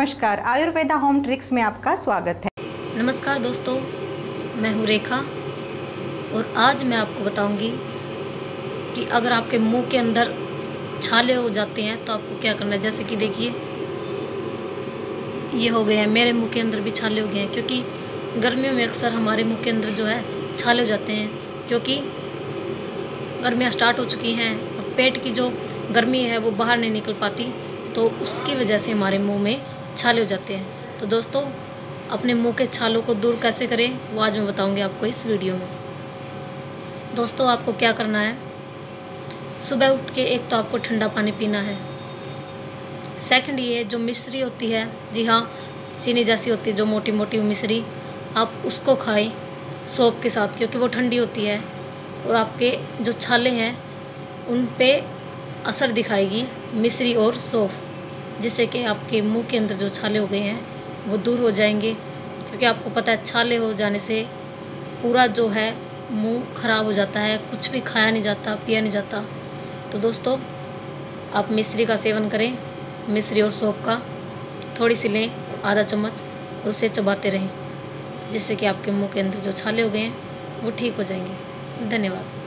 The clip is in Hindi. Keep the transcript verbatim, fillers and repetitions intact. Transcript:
नमस्कार, आयुर्वेदा होम ट्रिक्स में आपका स्वागत है। नमस्कार दोस्तों, मैं हूँ रेखा और आज मैं आपको बताऊंगी कि अगर आपके मुंह के अंदर छाले हो जाते हैं तो आपको क्या करना है। जैसे कि देखिए, ये हो गए हैं, मेरे मुंह के अंदर भी छाले हो गए हैं, क्योंकि गर्मियों में अक्सर हमारे मुंह के अंदर जो है छाले हो जाते हैं, क्योंकि गर्मियाँ स्टार्ट हो चुकी हैं और पेट की जो गर्मी है वो बाहर नहीं निकल पाती, तो उसकी वजह से हमारे मुंह में छाले हो जाते हैं। तो दोस्तों, अपने मुंह के छालों को दूर कैसे करें वो आज मैं बताऊंगी आपको इस वीडियो में। दोस्तों, आपको क्या करना है, सुबह उठ के एक तो आपको ठंडा पानी पीना है। सेकंड, ये जो मिश्री होती है, जी हाँ, चीनी जैसी होती है जो मोटी मोटी मिश्री, आप उसको खाएं सौंफ के साथ, क्योंकि वो ठंडी होती है और आपके जो छाले हैं उन पे असर दिखाएगी मिश्री और सौंफ, जिससे कि आपके मुंह के अंदर जो छाले हो गए हैं वो दूर हो जाएंगे। क्योंकि आपको पता है छाले हो जाने से पूरा जो है मुंह खराब हो जाता है, कुछ भी खाया नहीं जाता, पिया नहीं जाता। तो दोस्तों, आप मिश्री का सेवन करें, मिश्री और सौंफ का थोड़ी सी लें, आधा चम्मच, और उसे चबाते रहें, जिससे कि आपके मुंह के अंदर जो छाले हो गए हैं वो ठीक हो जाएंगे। धन्यवाद।